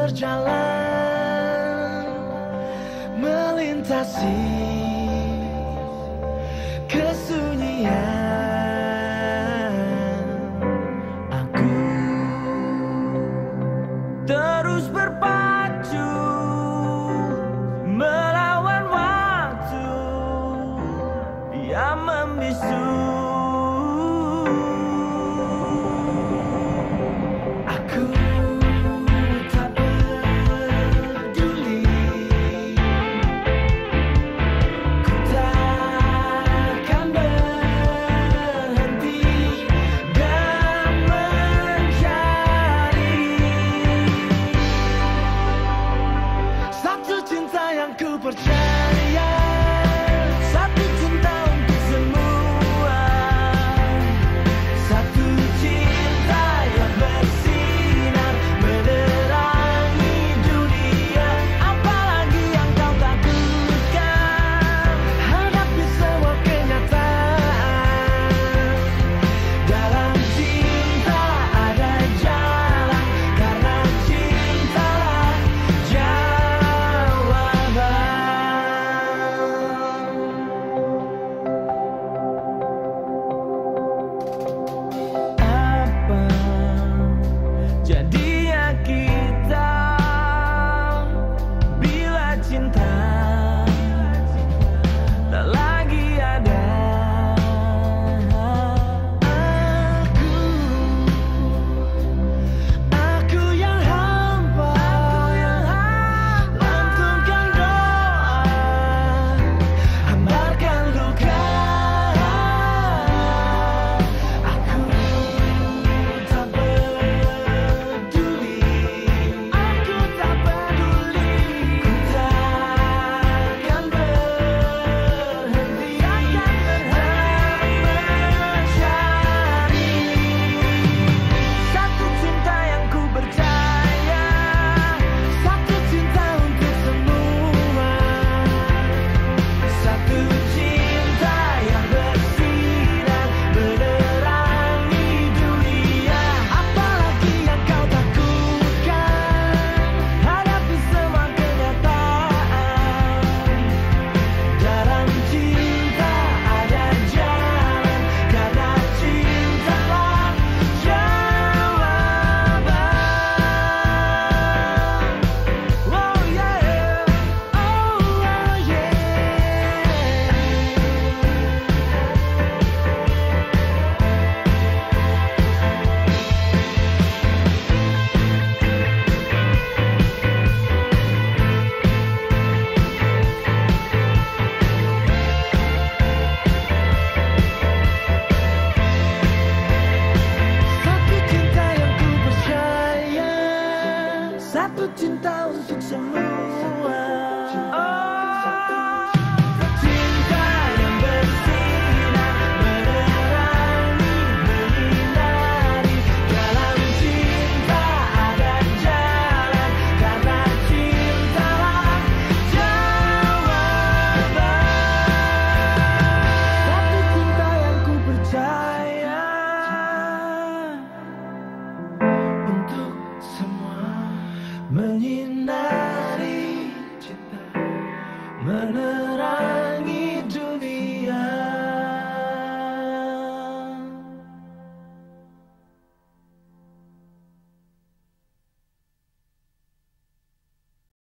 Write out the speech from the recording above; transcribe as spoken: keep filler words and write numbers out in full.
berjalan melintasi kesunyian. Aku terus berpacu melawan waktu yang membisu. Ku percaya satu cinta untuk semua, satu cinta yang bersinar menerangi dunia. Apalagi yang kau takutkan, hadapi semua kenyataan. Dalam cinta ada jalan, karena cintalah jawaban. Jadinya kita bila cinta tak lagi ada. Aku, aku yang hamba, lantunkan doa, hambarkan luka. Aku tak peduli, aku tak peduli. Ku takkan berhenti mencari satu cinta yang ku percaya, satu cinta untuk semua, satu cinta yang bersinar menerangi dunia. Apalagi yang kau takutkan, hadapi semua kenyataan. Dalam cinta ada jalan, karena cintalah jawaban. Oh yeah, oh yeah. Satu cinta yang ku percaya, satu cinta untuk semua. Oh, cinta yang bersinar menerangi, menyinari. Dalam cinta ada jalan, karena cintalah jawaban. Satu cinta yang ku percaya untuk semua, menyinari cinta, menerangi.